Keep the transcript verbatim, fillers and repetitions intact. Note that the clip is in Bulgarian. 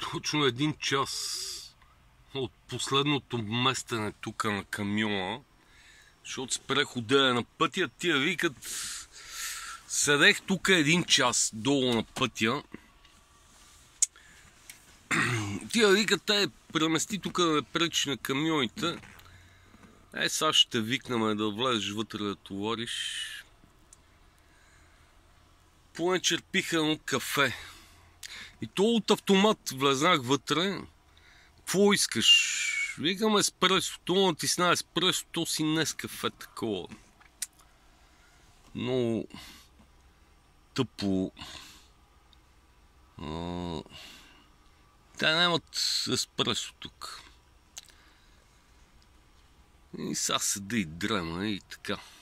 точно един час от последното местене тук на камиона, защото спрех ходене на пътя. Тия викат, седех тук един час долу на пътя. Тия викат, те премести тук да не пречи на камионите. Е, сега ще викнем да влезеш вътре да товариш. Поне черпиха едно кафе. И то от автомат влезнах вътре. Какво искаш? Викам еспресо. То натисна еспресо, то си днес кафе такова. Но тъпо. А... Те нямат еспресо тук. И сега седа и дрема и така.